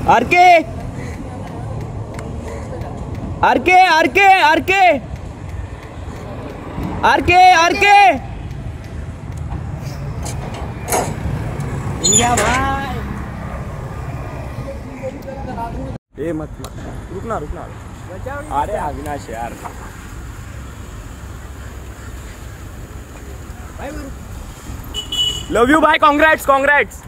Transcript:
R K RK RK RK RK RK भाई ए मत रुकना रुकना। अरे अविनाश यार लव यू भाई, कांग्रेट्स कांग्रेट्स।